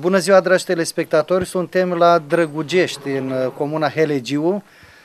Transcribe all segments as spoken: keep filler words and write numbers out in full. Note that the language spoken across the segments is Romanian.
Bună ziua, dragi telespectatori! Suntem la Drăgugești, în comuna Helegiu.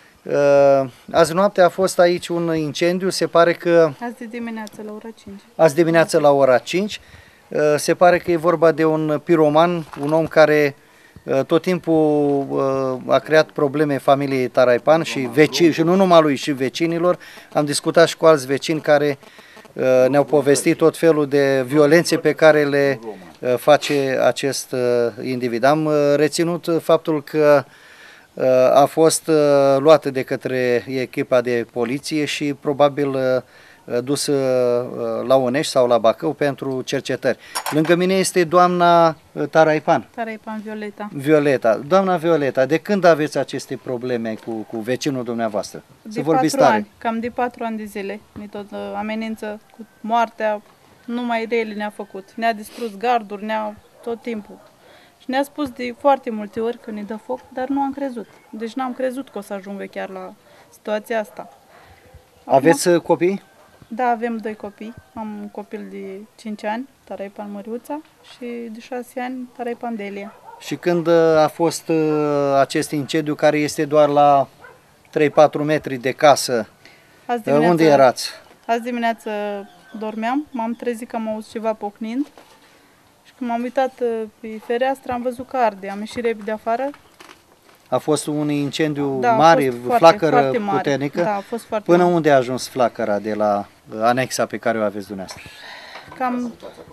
Azi noapte a fost aici un incendiu, se pare că... Azi de dimineață la ora cinci. Azi dimineață la ora cinci. Se pare că e vorba de un piroman, un om care tot timpul a creat probleme familiei Taraipan și vecini, și nu numai lui, și vecinilor. Am discutat și cu alți vecini care ne-au povestit tot felul de violențe pe care le face acest individ. Am reținut faptul că a fost luată de către echipa de poliție și probabil dus la Onești sau la Bacău pentru cercetări. Lângă mine este doamna Taraipan. Taraipan Violeta. Violeta. Doamna Violeta, de când aveți aceste probleme cu, cu vecinul dumneavoastră? De patru ani, cam de patru ani de zile. Ne tot amenință cu moartea, numai rele ne-a făcut. Ne-a distrus garduri, ne-a tot timpul. Și ne-a spus de foarte multe ori că ne dă foc, dar nu am crezut. Deci n-am crezut că o să ajungă chiar la situația asta. Acum, aveți copii? Da, avem doi copii. Am un copil de cinci ani, Taraipan Măriuța, și de șase ani, Taraipan Delia. Și când a fost acest incendiu, care este doar la trei patru metri de casă, unde erați? Azi dimineață dormeam, m-am trezit că am auzit ceva pocnind și când m-am uitat pe fereastră am văzut că arde. Am ieșit repede afară. A fost un incendiu da, mare, foarte, flacără foarte mare. puternică? Da, a fost foarte Până mare. unde a ajuns flacăra de la anexa pe care o aveți dumneavoastră? Cam...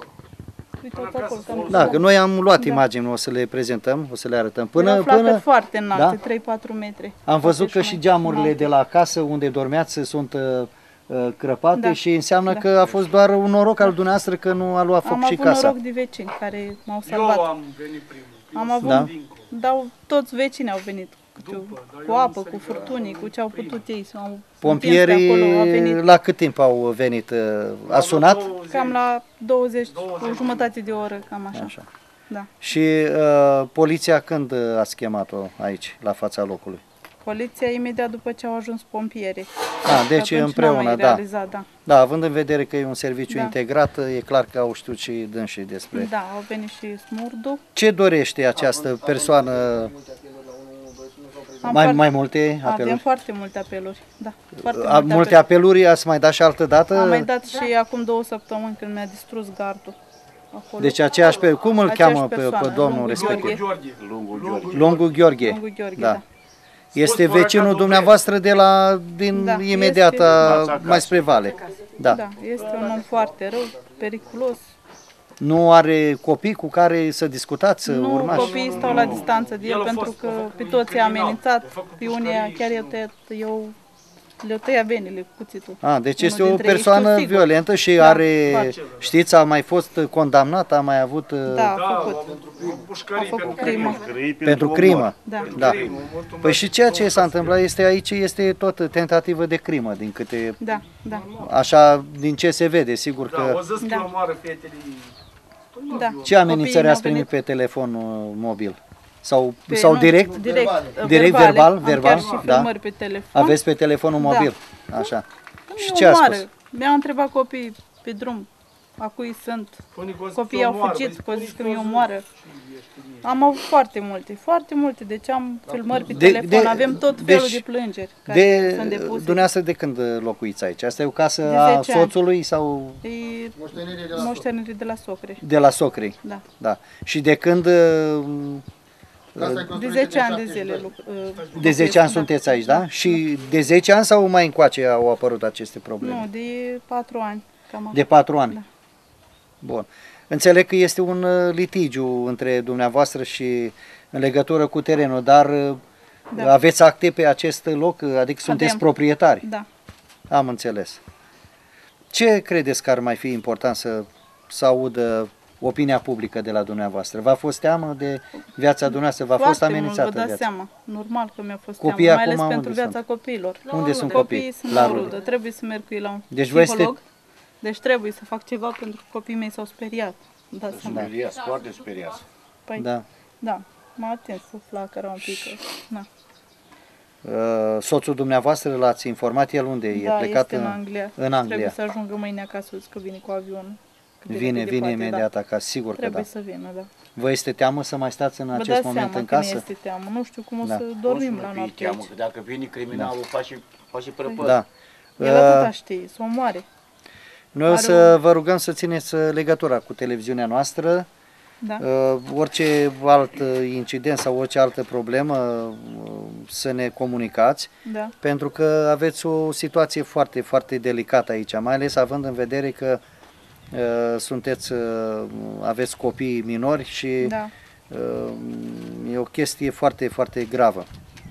Acolo, cam da, că noi am luat da. imagini, o să le prezentăm, o să le arătăm. Până, Era până foarte înalte, da? trei patru metri. Am văzut că și geamurile înalte. de la casă unde dormeați sunt uh, crăpate da. și înseamnă da. că a fost doar un noroc al dumneavoastră că nu a luat foc am și casa. Am avut noroc de vecini care m-au salvat. Eu am venit primul. Am avut, da? Dar toți vecinii au venit. După, cu apă, cu furtunii, cu ce au putut ei. Pompierii acolo, la cât timp au venit? A sunat? Cam la douăzeci, o jumătate de oră, cam așa. așa. Da. Și uh, poliția când ați chemat-o aici, la fața locului? Poliția imediat după ce au ajuns pompierii. Ah, deci împreună, da. da. Da, având în vedere că e un serviciu da. integrat, e clar că au știut și dânsii despre... Da, au venit și smurdu. Ce dorește această persoană? Mai, foarte, mai multe apeluri? Avem foarte multe apeluri, da. Foarte A, multe, multe apeluri. apeluri, ați mai dat și altă dată? Am mai dat și da. acum două săptămâni când mi-a distrus gardul. Acolo. Deci aceeași pe, cum îl aceeași cheamă pe, pe domnul Lungu respectiv? Gheorghe. Lungu Gheorghe. Lungu Gheorghe. Lungu Gheorghe, da. da. Este vecinul dumneavoastră de la, din da, imediata, este, mai spre vale. Da. da, este un om foarte rău, periculos. Nu are copii cu care să discutați, să nu, urmași? Nu, copiii stau la distanță de el, el pentru că pe toți i-a amenințat, pe unii chiar eu tăiat, eu le-o tăia venile cu cuțitul. A, deci este o persoană ei, violentă și da, are, face. Știți, a mai fost condamnat, a mai avut... Da, a făcut. A făcut crimă. Pentru crimă? Da. da. Păi și ceea ce s-a întâmplat este aici, este tot tentativă de crimă, din câte... Da, da. Așa, din ce se vede, sigur că... Da, o zis că omoară fetele... Da. Ce amenințări ați primit pe telefon mobil? Sau, pe, sau nu, direct? Direct, direct verbal? verbal? Am chiar și da? pe telefon. Aveți pe telefonul mobil? Da. Așa. Nu, și ce a spus? Mi-au întrebat copiii pe drum, a cui sunt. Copiii au fugit, că au zis că mi omoară. Am avut foarte multe, foarte multe, deci am filmări pe de, telefon, de, avem tot felul deci, de plângeri care de, sunt depuse. Dumneavoastră de când locuiți aici? Asta e o casă a soțului sau? E moștenire de la socre. De la socrei? Da. da. Și de când... De zece ani de zile. De zece ani sunteți aici, da? Și de zece ani sau mai încoace au apărut aceste probleme? Nu, de patru ani. Cam de patru ani? Da. Bun. Înțeleg că este un litigiu între dumneavoastră și în legătură cu terenul, dar da. aveți acte pe acest loc? Adică sunteți Avem. proprietari? Da. Am înțeles. Ce credeți că ar mai fi important să, să audă opinia publică de la dumneavoastră? V-a fost teamă de viața dumneavoastră? V-a fost amenințată vă dați viața? seama. Normal că mi-a fost copiii teamă, mai ales acum pentru viața sunt? copiilor. Unde sunt copiii? copiii? Sunt la rudă. Trebuie să merg cu ei la un deci psiholog. Este... Deci trebuie să fac ceva pentru că copiii mei s-au speriat. Da, speriați, foarte speriați. Păi, da. Da, m-a atins să flacăra un pic. Na. Uh, soțul dumneavoastră l-ați informat el unde? Da, e plecat este în Anglia. În Anglia. Trebuie să ajungă mâine acasă, că vine cu avionul. de Vine, repede vine poate, imediat da. acasă, sigur că Trebuie da. să vină, da. Vă este teamă să mai stați în Vă acest dați moment seama în că ne casă? este teamă. Nu știu cum o Da. să Cum dormim să la nu fie noapte teamă, aici. că dacă vine criminalul, face, face prăpăd. Da. El atâta știe, să o moare. Noi o Are să vă rugăm să țineți legătura cu televiziunea noastră. Da. Uh, orice alt incident sau orice altă problemă uh, să ne comunicați, Da. pentru că aveți o situație foarte, foarte delicată aici, mai ales având în vedere că uh, sunteți, uh, aveți copii minori și Da. uh, e o chestie foarte, foarte gravă.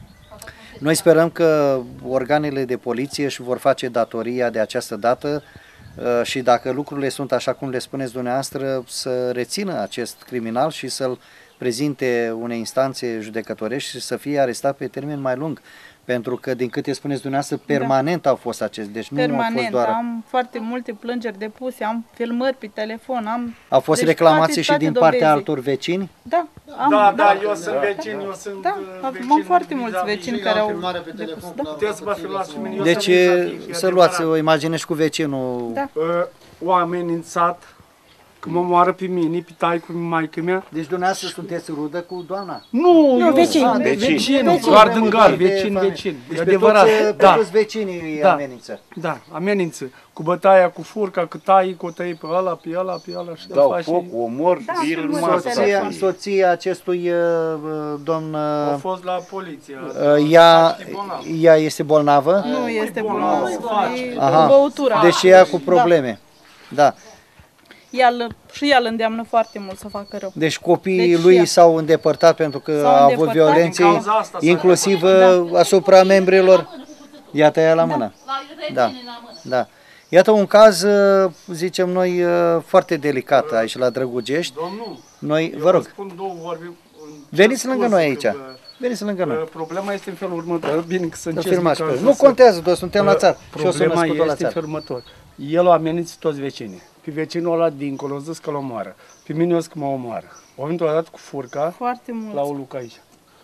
Noi sperăm că organele de poliție își vor face datoria de această dată și dacă lucrurile sunt așa cum le spuneți dumneavoastră, să rețină acest criminal și să-l prezinte unei instanțe judecătorești și să fie arestat pe termen mai lung. Pentru că, din câte spuneți dumneavoastră, permanent da. au fost acestea. Deci Permanent, nu au fost doar... am foarte multe plângeri depuse, am filmări pe telefon, am... Au fost deci reclamații toate, și toate din dovezii. partea altor vecini? Da, am, Da, da, eu sunt vecin, eu sunt Da, vecin. am foarte mulți vis-a-vis. vecini care au depus. Da. Puteți să vă filmați și mine, eu Deci sunt vis-a-vis, e să luați o adevărat. imagine și cu vecinul. Da. Uh, O amenințat că mă moară pe mine, pe taicu, pe maică mea. Deci dumneavoastră sunteți rudă cu doamna? Nu, eu vecin. Ah, vecin, vecin. vecin, doar Vecin. din gar, De vecin, familie. vecin. Deci E pe adevărat, toți, pe da, toți vecinii îi Da. amenință. da, amenință. Cu bătaia, cu furca, că tai, cu o tăi pe ăla, pe ăla, pe ăla și Dau faci. foc, omor, Da, el sunt nu mulți asta Soția, telefon. soția acestui uh, uh, domn, Au uh, fost la poliție. ea, E bolnav. ea este bolnavă? Nu este bolnav, bolnav, se face. e Aha. băutura. Deci ea cu probleme. Da. Ea, îl- și ea îl îndeamnă foarte mult să facă rău. Deci copiii Deci lui ea- s-au îndepărtat pentru că S-au a avut îndepărtat. violențe, Din cauza asta s-a inclusiv îndepărtat. uh, asupra membrilor. Iată ea la mână. Da. Da. Iată un caz, uh, zicem noi, uh, foarte delicat aici la Drăgugești. Domnul, Noi, eu vă rog, spun două vorbe. veniți lângă noi aici. Că, Veniți lângă uh, noi. Problema este în felul următor. Bine că să Să încerc filmați că pe am Nu zis să- contează, doar suntem la țară. Și eu sunt Problema născut la este în țară. felul următor. El a amenințat toți vecinii. Pe vecinul ăla dincolo, a zis că l omoară. Pe mine o zis că mă omoară. O venit o dată cu furca Foarte la o mult. lucă aici.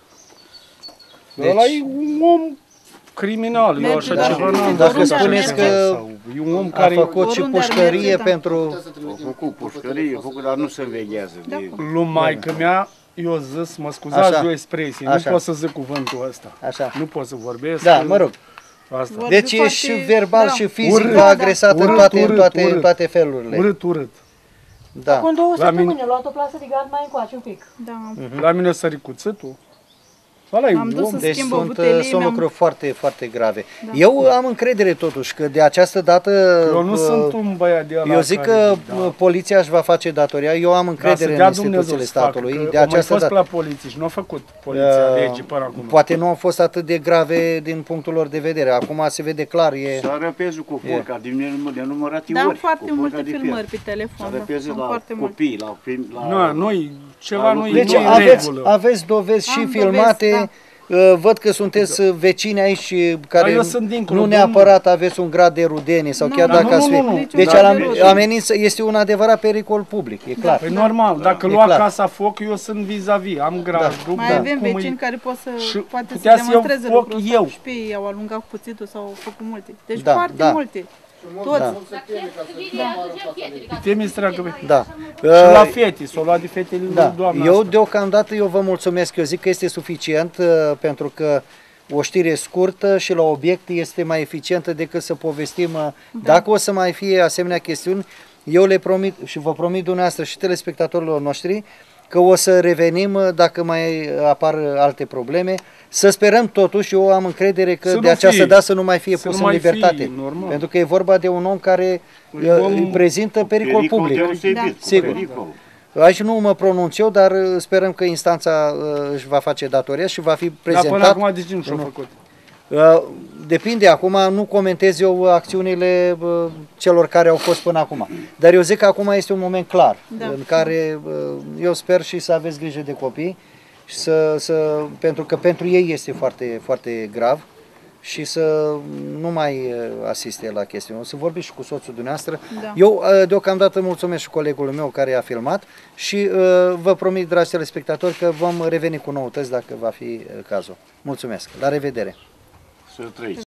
Deci- Ăla e un om criminal, eu Merge, așa da. ceva n-am Dacă văzut așa spuneți ceva. că Sau E un om A care făcut și Oriunde ar pușcărie merge, da. pentru... a făcut pușcărie, a făcut, dar nu se înveghează. De... lui maică mea, eu zis, mă scuzați Așa. de o expresie, Așa. nu pot să zic cuvântul ăsta. Așa. Nu pot să vorbesc. Da, mă rog. Asta. Vor- Deci foarte- și verbal da. și fizic Urât. v-a agresat în Urât, toate, în urât, toate, în urât. toate felurile. Urât, urât. Da. Acum două La săptămâni mine- a luat o plasă de gard mai încoace un pic. Da. La mine a sărit cuțitul. Ăla e Am dus om. să Deci schimbă sunt, butelii, sunt mi-am- lucruri foarte, foarte grave. Eu am încredere totuși că de această dată... Eu nu uh, sunt un băiat de ăla Eu zic care- că da. uh, poliția își va face datoria. Eu am Dar să încredere în dea Dumnezeu instituțiile să facă, statului. că De au mai această fost dată. la poliție și nu a făcut poliția Uh, legii până acum. Poate nu au fost atât de grave din punctul lor de vedere. Acum se vede clar. E... S-a răpezut cu furca, din nenum- de numărate Da, am ori. foarte cu furca multe de fier. filmări pe S-a telefon. Da. răpezit Am la foarte multe. copii, la, film, la... Nu, noi, ceva La nu lucruri. e Deci nu e în aveți, regulă. aveți dovezi și Am filmate. dovezi, Uh, Văd că sunteți uh, vecini aici uh, care eu sunt dincolo, nu domnul. neapărat aveți un grad de rudenie sau Nu, chiar nu, dacă nu, ați fi... nu, nu. Deci Niciun al grad de rudenie. amenință este un adevărat pericol public, e clar. Păi normal, dacă E lua clar. casa foc, eu sunt vis-a-vis, am grajdul. Mai da. avem cum vecini e- care pot să, Și poate să putea să iau demonstreze foc lucrul ăsta. eu. Și pe ei au alungat cuțitul sau au făcut multe. Deci Da, foarte da. multe. Toți. Da. Te mistreagă pe... Da. Și la Uh, fete, s-o luat de fetele lui Da, doamna eu asta. deocamdată eu vă mulțumesc, eu zic că este suficient uh, pentru că o știre scurtă și la obiect este mai eficientă decât să povestim. uh, Dacă o să mai fie asemenea chestiuni, eu le promit și vă promit dumneavoastră și telespectatorilor noștri că o să revenim uh, dacă mai apar alte probleme. Să sperăm totuși, eu am încredere că Să de nu această fie. dată să nu mai fie Să pus nu în mai libertate. fie, normal. Pentru că e vorba de un om care E uh, om- îi prezintă pericol public. deosebit, Da. cu Sigur. pericol. Aici nu mă pronunț eu, dar uh, sperăm că instanța uh, își va face datoria și va fi Dar până prezentat. acum de ce nu și-a Nu. făcut? Uh, Depinde, acum nu comentez eu acțiunile uh, celor care au fost până acum. Dar eu zic că acum este un moment clar, Da. în care uh, eu sper și să aveți grijă de copii, și să, să, pentru că pentru ei este foarte, foarte grav și să nu mai uh, asiste la chestiuni. O să vorbiți și cu soțul dumneavoastră. Da. Eu uh, deocamdată mulțumesc și colegului meu care a filmat și uh, vă promit, dragi telespectatori, că vom reveni cu noutăți dacă va fi uh, cazul. Mulțumesc! La revedere! Să trăiți.